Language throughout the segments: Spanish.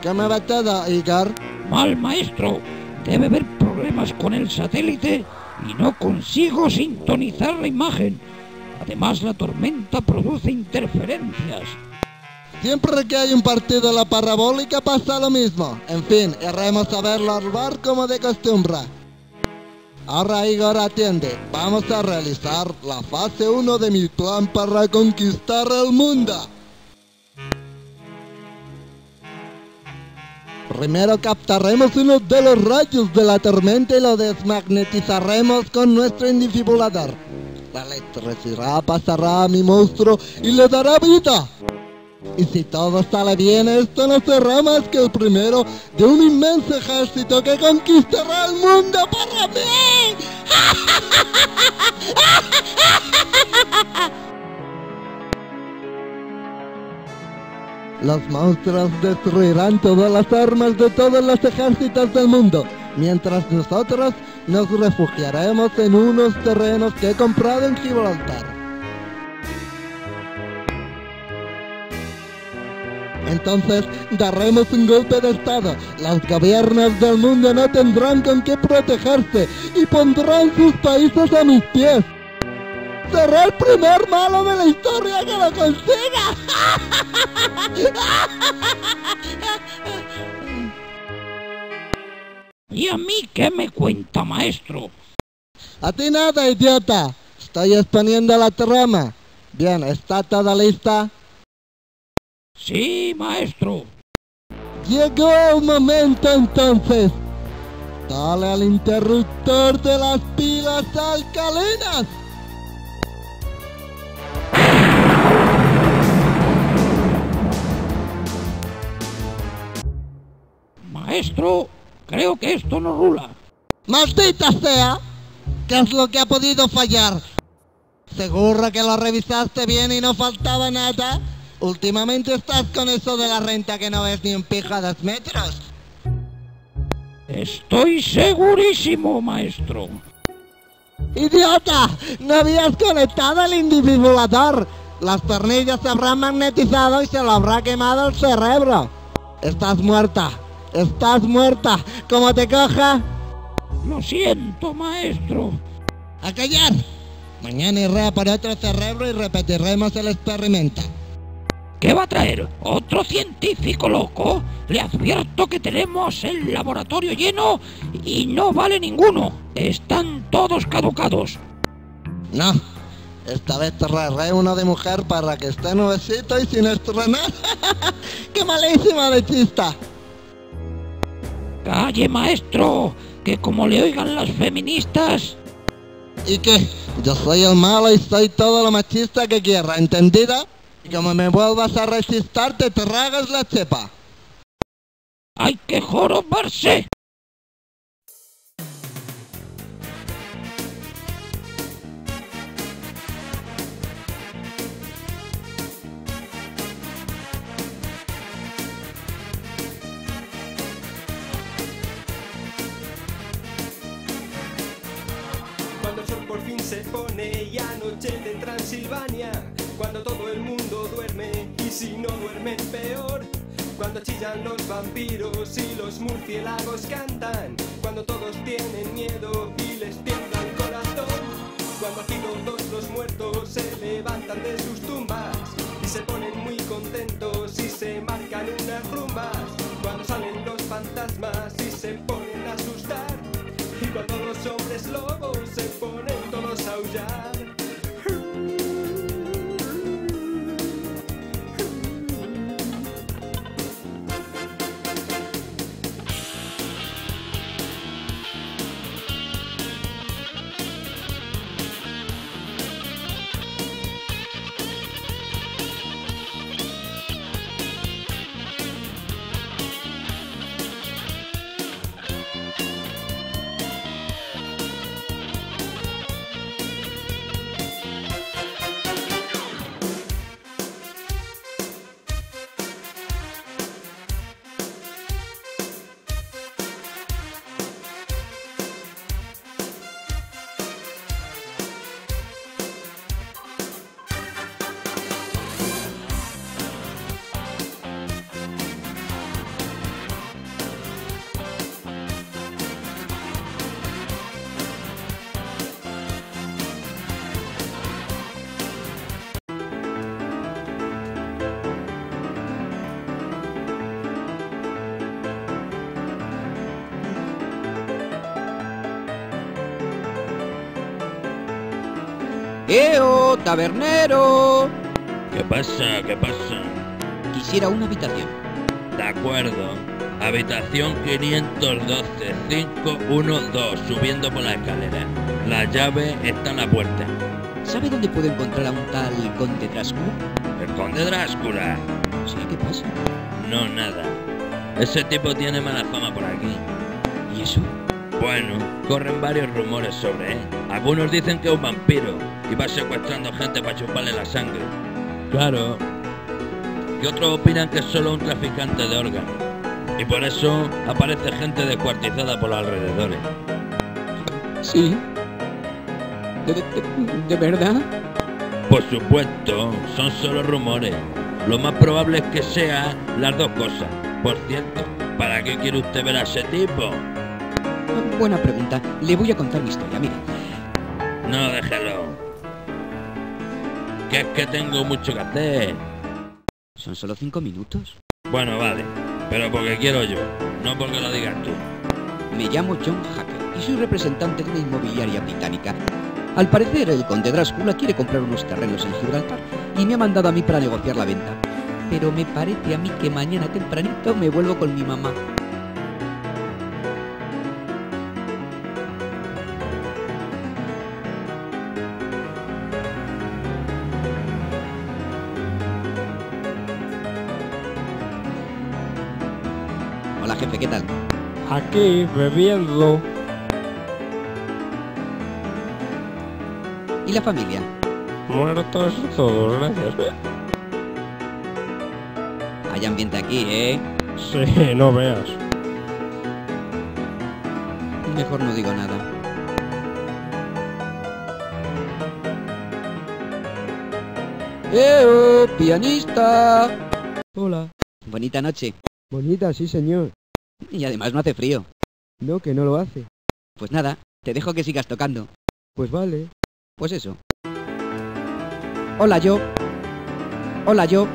¿Qué me va todo, Igor? Mal, maestro. Debe haber problemas con el satélite y no consigo sintonizar la imagen. Además, la tormenta produce interferencias. Siempre que hay un partido en la parabólica pasa lo mismo. En fin, iremos a verlo al bar como de costumbre. Ahora, Igor, atiende. Vamos a realizar la fase 1 de mi plan para conquistar el mundo. Primero captaremos uno de los rayos de la tormenta y lo desmagnetizaremos con nuestro indifibulador. La electricidad pasará a mi monstruo y le dará vida. Y si todo sale bien, esto no será más que el primero de un inmenso ejército que conquistará el mundo para mí. Los monstruos destruirán todas las armas de todos los ejércitos del mundo, mientras nosotros nos refugiaremos en unos terrenos que he comprado en Gibraltar. Entonces daremos un golpe de estado. Los gobiernos del mundo no tendrán con qué protegerse y pondrán sus países a mis pies. Seré el primer malo de la historia que lo consiga. ¿Y a mí qué me cuenta, maestro? A ti nada, idiota. Estoy exponiendo la trama. Bien, ¿está toda lista? Sí, maestro. Llegó el momento entonces. Dale al interruptor de las pilas alcalinas. Maestro, creo que esto no rula. ¡Maldita sea! ¿Qué es lo que ha podido fallar? ¿Seguro que lo revisaste bien y no faltaba nada? Últimamente estás con eso de la renta que no ves ni un pijo a 2 metros. Estoy segurísimo, maestro. ¡Idiota! ¡No habías conectado el indifibulador! Las tornillas se habrán magnetizado y se lo habrá quemado el cerebro. Estás muerta. Estás muerta. ¿Cómo te coja? Lo siento, maestro. ¡A callar! Mañana iré a por otro cerebro y repetiremos el experimento. ¿Qué va a traer? ¿Otro científico loco? Le advierto que tenemos el laboratorio lleno y no vale ninguno. Están todos caducados. No, esta vez traeré uno de mujer para que esté nuevecito y sin estrenar. ¡Qué malísima de chista! ¡Calle, maestro! Que como le oigan las feministas... ¿Y qué? Yo soy el malo y soy todo lo machista que quiera, ¿entendida? Y como me vuelvas a resistir, te tragas la chepa. ¡Hay que jorobarse! Cuando el sol por fin se pone y anochece en Transilvania, cuando todo el mundo duerme y si no duermen peor, cuando chillan los vampiros y los murciélagos cantan, cuando todos tienen miedo y les tiembla el corazón, cuando aquí todos los muertos se levantan de sus tumbas y se ponen muy contentos y se marcan unas rumbas, cuando salen los fantasmas y se ponen a asustar, y cuando los hombres lobos se ponen todos a aullar. ¡Eo, tabernero! ¿Qué pasa? ¿Qué pasa? Quisiera una habitación. De acuerdo. Habitación 512, 512, subiendo por la escalera. La llave está en la puerta. ¿Sabe dónde puedo encontrar a un tal Conde Drácula? ¿El conde Drácula? Sí, ¿qué pasa? No, nada. Ese tipo tiene mala fama por aquí. ¿Y eso? Bueno, corren varios rumores sobre él. Algunos dicen que es un vampiro y va secuestrando gente para chuparle la sangre. Claro. Y otros opinan que es solo un traficante de órganos. Y por eso aparece gente descuartizada por los alrededores. Sí. ¿De verdad? Por supuesto, son solo rumores. Lo más probable es que sea las dos cosas. Por cierto, ¿para qué quiere usted ver a ese tipo? Buena pregunta. Le voy a contar mi historia, mire. No, déjelo. Que es que tengo mucho que hacer. ¿Son solo 5 minutos? Bueno, vale. Pero porque quiero yo, no porque lo digas tú. Me llamo John Hacker y soy representante de una inmobiliaria británica. Al parecer, el conde Drácula quiere comprar unos terrenos en Gibraltar y me ha mandado a mí para negociar la venta. Pero me parece a mí que mañana tempranito me vuelvo con mi mamá. Hola, jefe, ¿qué tal? Aquí, bebiendo. ¿Y la familia? Muertos todos, gracias. Hay ambiente aquí, ¿eh? Sí, no veas. Mejor no digo nada. ¡Eh, pianista! Hola. Bonita noche. Bonita, sí, señor. Y además no hace frío. No, que no lo hace. Pues nada, te dejo que sigas tocando. Pues vale. Pues eso. Hola, yo. Hola, yo.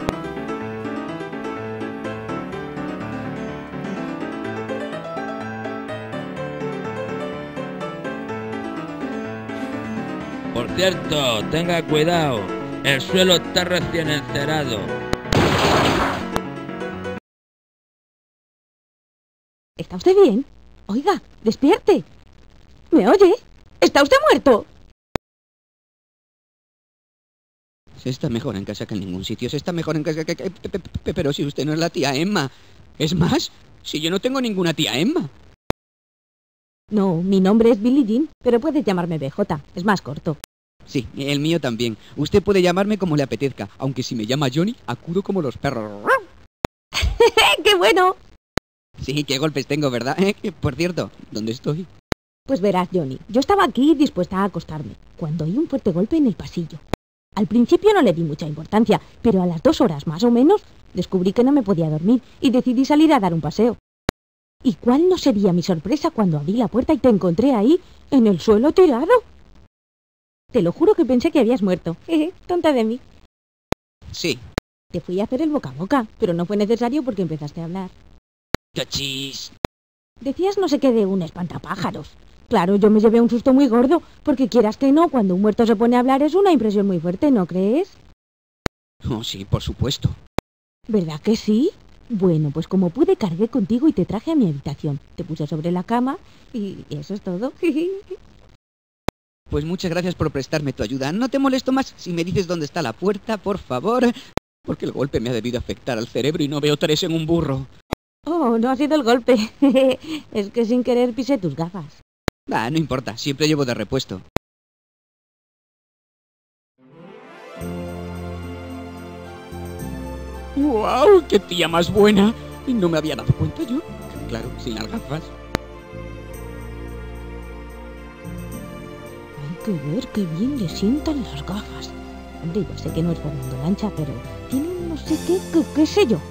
Por cierto, tenga cuidado. El suelo está recién encerado. ¿Está usted bien? Oiga, despierte. ¿Me oye? ¿Está usted muerto? Se está mejor en casa que en ningún sitio. Se está mejor en casa que... Pero si usted no es la tía Emma. Es más, si yo no tengo ninguna tía Emma. No, mi nombre es Billie Jean, pero puedes llamarme BJ. Es más corto. Sí, el mío también. Usted puede llamarme como le apetezca, aunque si me llama Johnny, acudo como los perros. ¡Qué bueno! Sí, qué golpes tengo, ¿verdad? Por cierto, ¿dónde estoy? Pues verás, Johnny, yo estaba aquí dispuesta a acostarme, cuando oí un fuerte golpe en el pasillo. Al principio no le di mucha importancia, pero a las 2 horas más o menos descubrí que no me podía dormir y decidí salir a dar un paseo. ¿Y cuál no sería mi sorpresa cuando abrí la puerta y te encontré ahí, en el suelo tirado? Te lo juro que pensé que habías muerto. Tonta de mí. Sí. Te fui a hacer el boca a boca, pero no fue necesario porque empezaste a hablar. ¡Cachis! Decías no sé qué de un espantapájaros. Claro, yo me llevé un susto muy gordo, porque quieras que no, cuando un muerto se pone a hablar es una impresión muy fuerte, ¿no crees? Oh, sí, por supuesto. ¿Verdad que sí? Bueno, pues como pude cargué contigo y te traje a mi habitación. Te puse sobre la cama y eso es todo. Pues muchas gracias por prestarme tu ayuda. No te molesto más si me dices dónde está la puerta, por favor. Porque el golpe me ha debido afectar al cerebro y no veo 3 en un burro. Oh, no ha sido el golpe. Es que sin querer pisé tus gafas. Ah, no importa, siempre llevo de repuesto. ¡Guau! ¡Qué tía más buena! Y no me había dado cuenta yo. Claro, sin las gafas. Hay que ver qué bien le sientan las gafas. Hombre, ya sé que no es Fernando Lancha, pero tiene un no sé qué sé yo.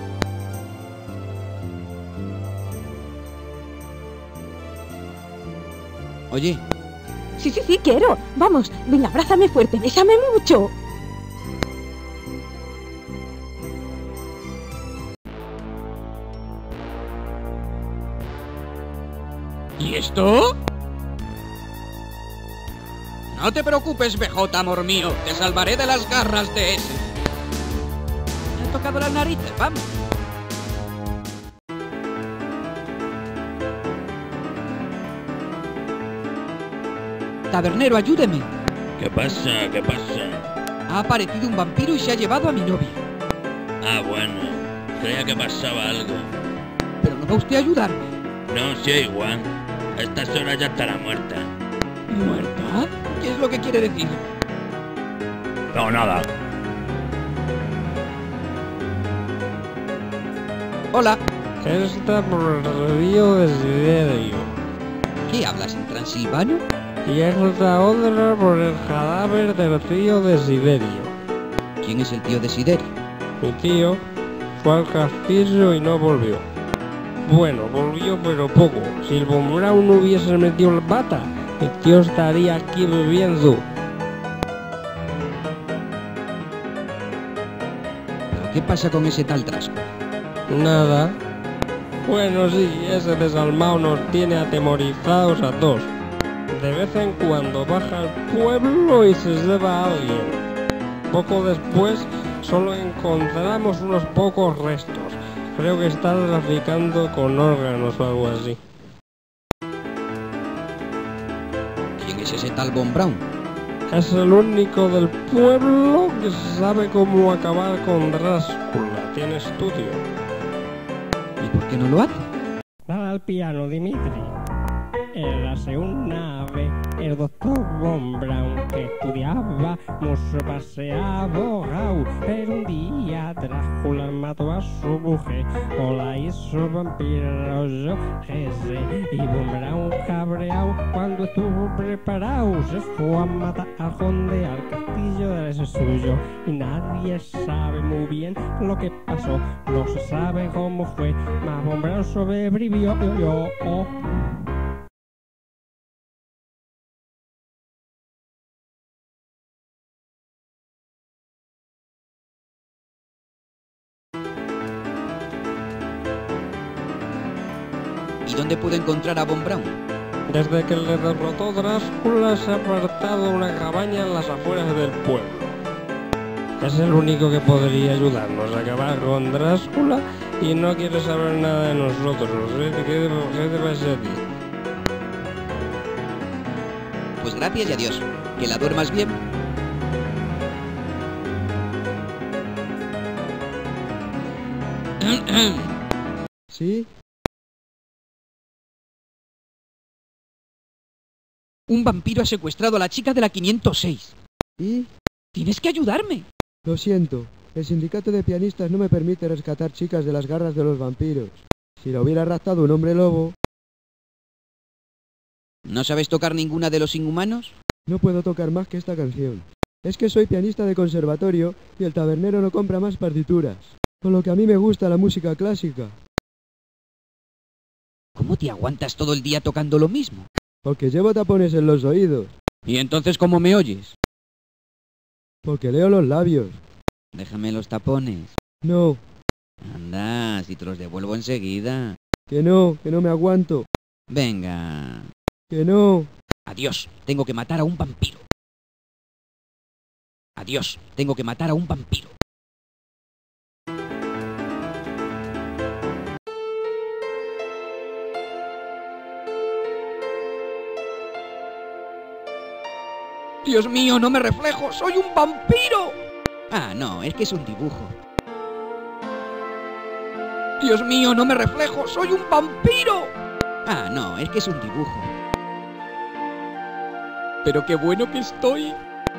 Oye, Sí, quiero. Vamos, venga, abrázame fuerte, bésame mucho. ¿y esto? No te preocupes, BJ, amor mío. Te salvaré de las garras de ese. Me ha tocado las narices, vamos. Tabernero, ayúdeme. ¿Qué pasa? ¿Qué pasa? Ha aparecido un vampiro y se ha llevado a mi novia. Ah, bueno. Creía que pasaba algo. ¿Pero no va usted a ayudarme? No, sí, igual. A estas horas ya estará muerta. ¿Muerta? ¿Qué es lo que quiere decir? No, nada. Hola. Está por el río Desiderio. ¿Qué hablas en transilvano? Y esta otra por el cadáver del tío Desiderio. ¿Quién es el tío Desiderio? Mi tío fue al castillo y no volvió. Bueno, volvió pero poco. Si el Von Braun no hubiese metido la pata, el tío estaría aquí bebiendo. ¿Pero qué pasa con ese tal Trasco? Nada. Bueno, sí, ese desalmado nos tiene atemorizados a todos. De vez en cuando baja al pueblo y se lleva a alguien. Poco después solo encontramos unos pocos restos. Creo que está traficando con órganos o algo así. ¿Quién es ese tal Von Braun? Es el único del pueblo que sabe cómo acabar con Drácula. Tiene estudio. ¿Y por qué no lo hace? Dale al piano, Dimitri. Érase una vez el doctor Von Braun que estudiaba mucho para ser abogado, pero un día Drácula mató a su mujer o la hizo vampiro, yo qué sé. Y Von Braun cabreado cuando estuvo preparado se fue a matar al conde al castillo de ese suyo, y nadie sabe muy bien lo que pasó, no se sabe cómo fue, mas Von Braun sobrevivió. ¿Y dónde puedo encontrar a Von Braun? Desde que le derrotó Drácula se ha apartado a una cabaña en las afueras del pueblo. Es el único que podría ayudarnos a acabar con Drácula y no quiere saber nada de nosotros. ¿Qué te pasa a ti? Pues gracias y adiós. Que la duermas bien. ¿Sí? Un vampiro ha secuestrado a la chica de la 506. ¿Y? Tienes que ayudarme. Lo siento. El sindicato de pianistas no me permite rescatar chicas de las garras de los vampiros. Si la hubiera raptado un hombre lobo... ¿No sabes tocar ninguna de los inhumanos? No puedo tocar más que esta canción. Es que soy pianista de conservatorio y el tabernero no compra más partituras. Con lo que a mí me gusta la música clásica. ¿Cómo te aguantas todo el día tocando lo mismo? Porque llevo tapones en los oídos. ¿Y entonces cómo me oyes? Porque leo los labios. Déjame los tapones. No, Anda, si te los devuelvo enseguida. que no me aguanto. Venga. Que no. Adiós, tengo que matar a un vampiro. Adiós, tengo que matar a un vampiro. Dios mío, no me reflejo, soy un vampiro. Ah, no, es que es un dibujo. Dios mío, no me reflejo, soy un vampiro. Ah, no, es que es un dibujo. Pero qué bueno que estoy.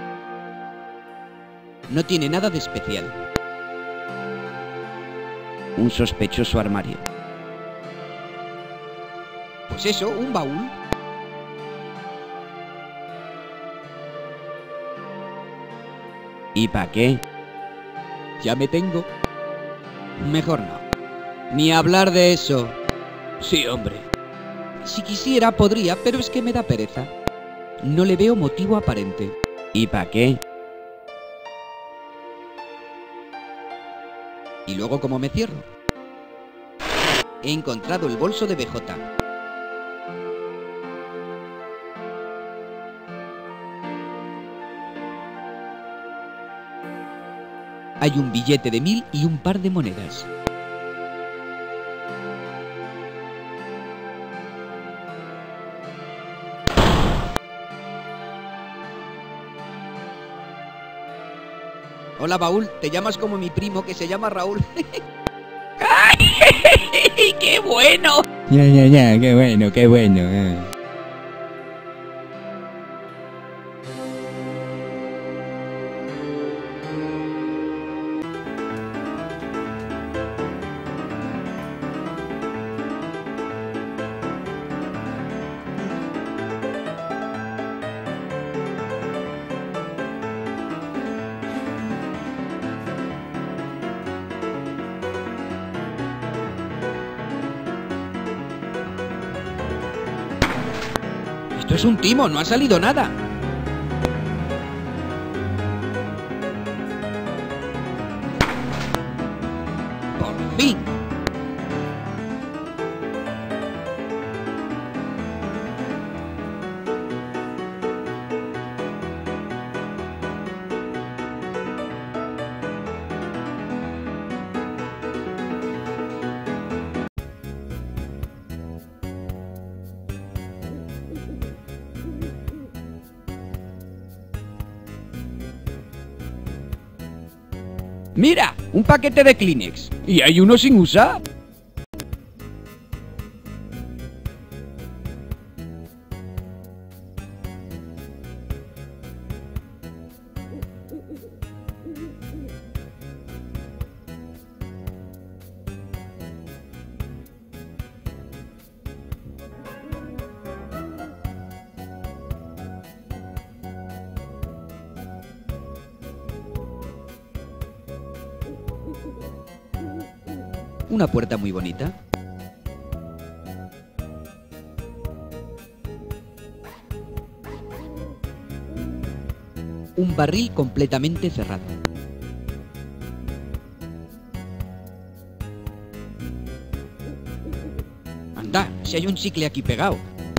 No tiene nada de especial. Un sospechoso armario. Pues eso, un baúl. ¿Y para qué? Ya me tengo. Mejor no. Ni hablar de eso. Sí, hombre. Si quisiera, podría, pero es que me da pereza. No le veo motivo aparente. ¿Y para qué? ¿Y luego cómo me cierro? He encontrado el bolso de BJ. Hay un billete de 1000 y un par de monedas. Hola, Baúl, te llamas como mi primo que se llama Raúl. ¡Ay! ¡Qué bueno! Ya, qué bueno, qué bueno. Esto es un timo, no ha salido nada. Por fin. ¡Mira! ¡Un paquete de Kleenex! ¿Y hay uno sin usar? Una puerta muy bonita. Un barril completamente cerrado. Anda, si hay un chicle aquí pegado.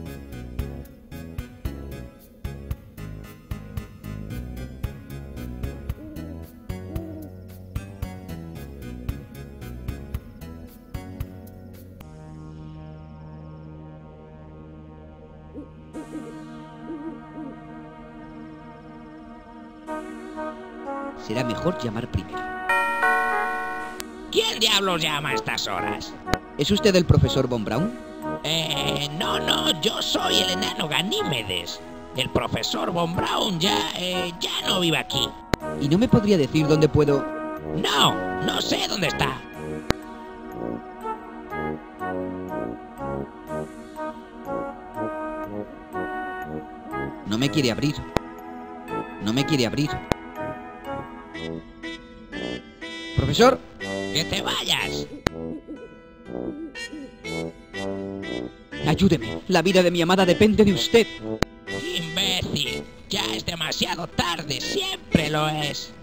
Será mejor llamar primero. ¿Quién diablos llama a estas horas? ¿Es usted el profesor Von Braun? No, yo soy el enano Ganímedes. El profesor Von Braun ya no vive aquí. ¿Y no me podría decir dónde puedo...? No sé dónde está. No me quiere abrir. No me quiere abrir. Profesor. ¡Que te vayas! Ayúdeme. La vida de mi amada depende de usted. ¡Imbécil! Ya es demasiado tarde. Siempre lo es.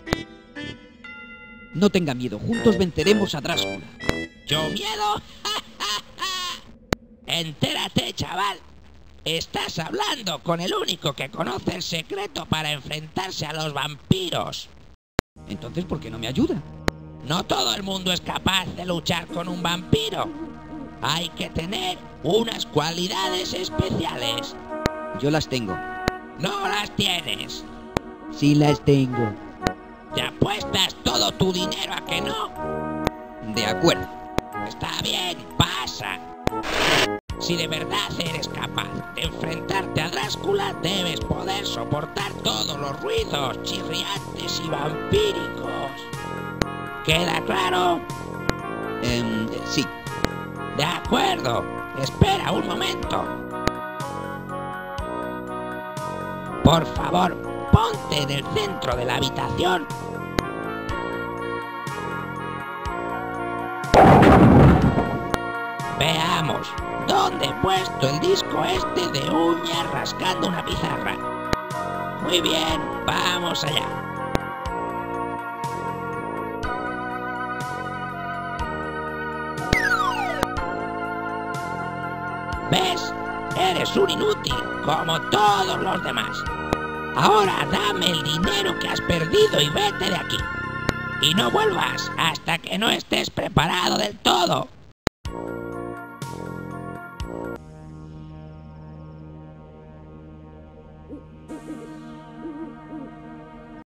No tenga miedo. Juntos venceremos a Drácula. ¿Yo miedo? Entérate, chaval. Estás hablando con el único que conoce el secreto para enfrentarse a los vampiros. Entonces, ¿por qué no me ayuda? No todo el mundo es capaz de luchar con un vampiro. Hay que tener unas cualidades especiales. Yo las tengo. No las tienes. Sí las tengo. ¿Te apuestas todo tu dinero a que no? De acuerdo. Está bien, pasa. Si de verdad eres capaz de enfrentarte a Drácula, debes poder soportar todos los ruidos chirriantes y vampíricos. ¿Queda claro? Sí. De acuerdo. Espera un momento. Por favor, ponte en el centro de la habitación. Veamos. ¿Dónde he puesto el disco este de uñas rascando una pizarra? Muy bien, vamos allá. ¿Ves? Eres un inútil, como todos los demás. Ahora dame el dinero que has perdido y vete de aquí. y no vuelvas hasta que no estés preparado del todo.